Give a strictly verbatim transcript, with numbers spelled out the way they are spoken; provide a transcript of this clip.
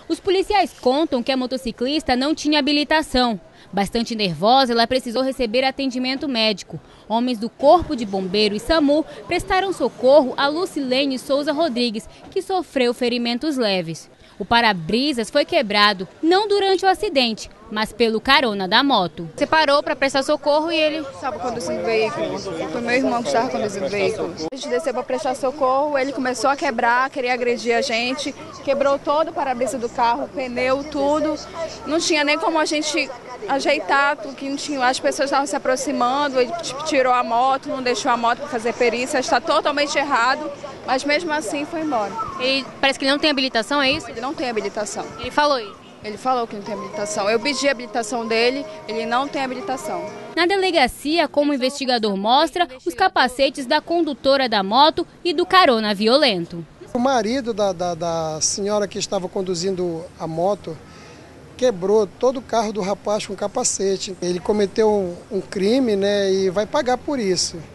Os policiais contam que a motociclista não tinha habilitação. Bastante nervosa, ela precisou receber atendimento médico. Homens do Corpo de Bombeiro e SAMU prestaram socorro a Lucilene Souza Rodrigues, que sofreu ferimentos leves. O para-brisas foi quebrado, não durante o acidente, mas pelo carona da moto. Você parou para prestar socorro e ele... Estava conduzindo o veículo, foi meu irmão que estava conduzindo o veículo. A gente desceu para prestar socorro, ele começou a quebrar, queria agredir a gente, quebrou todo o para-brisa do carro, pneu, tudo. Não tinha nem como a gente ajeitar, que não tinha, as pessoas estavam se aproximando, ele tirou a moto, não deixou a moto para fazer perícia, está totalmente errado, mas mesmo assim foi embora. Ele parece que ele não tem habilitação, é isso? Ele não tem habilitação. Ele falou isso? Ele falou que não tem habilitação. Eu pedi a habilitação dele, ele não tem habilitação. Na delegacia, como o investigador mostra, os capacetes da condutora da moto e do carona violento. O marido da, da, da senhora que estava conduzindo a moto quebrou todo o carro do rapaz com capacete. Ele cometeu um, um crime, né, e vai pagar por isso.